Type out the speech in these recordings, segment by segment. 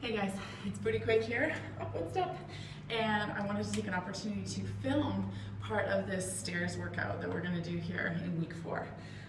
Hey guys, it's Booty Quake here, up one step, and I wanted to take an opportunity to film part of this stairs workout that we're going to do here in week 4.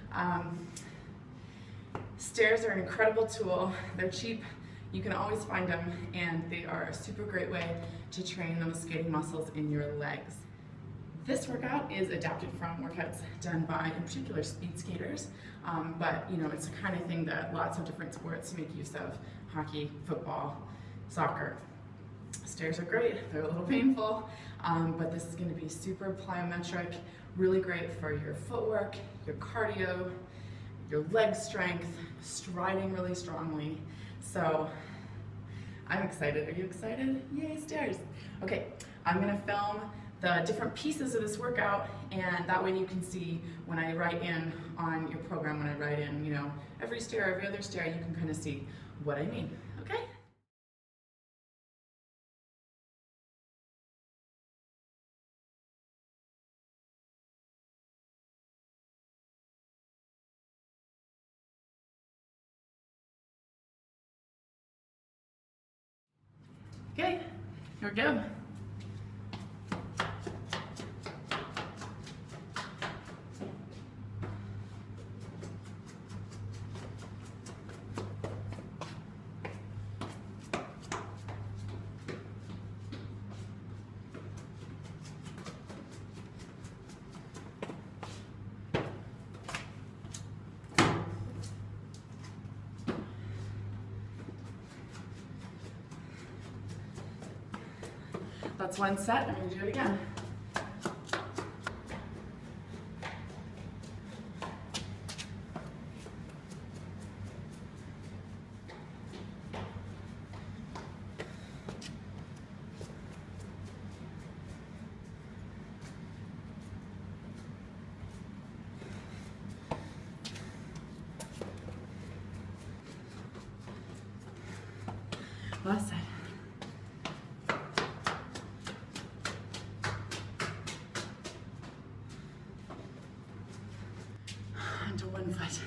Stairs are an incredible tool. They're cheap, you can always find them, and they are a super great way to train those skating muscles in your legs. This workout is adapted from workouts done by, in particular, speed skaters, but it's the kind of thing that lots of different sports make use of: hockey, football, soccer. Stairs are great, they're a little painful, but this is going to be super plyometric, really great for your footwork, your cardio, your leg strength, striding really strongly. So I'm excited. Are you excited? Yay, stairs. Okay, I'm going to film the different pieces of this workout, and that way you can see when I write in on your program, when I write in, every stair, every other stair, you can kind of see what I mean, okay? Okay, here we go. That's one set. I'm going to do it again. Last side. Onto one foot.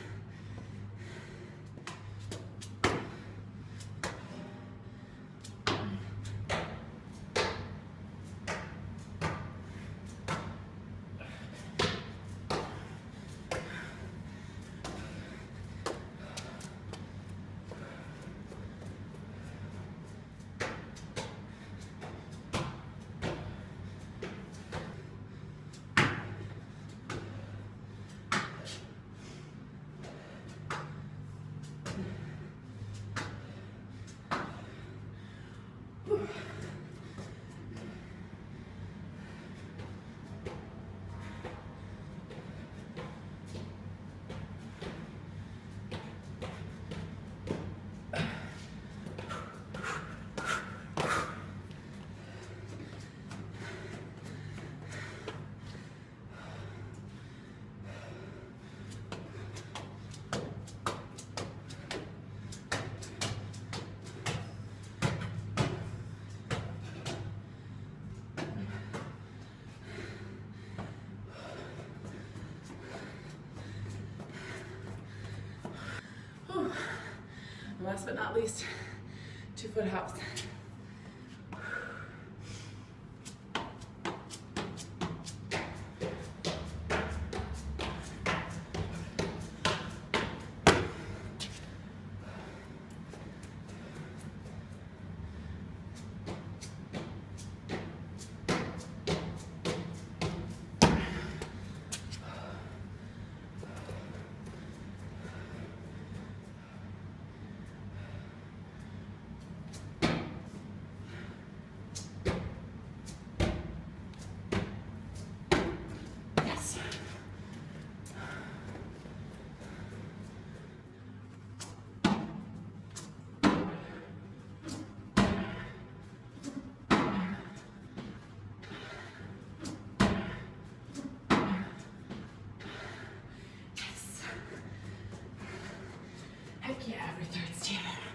Last but not least, 2-foot hops. Heck yeah, every third stair.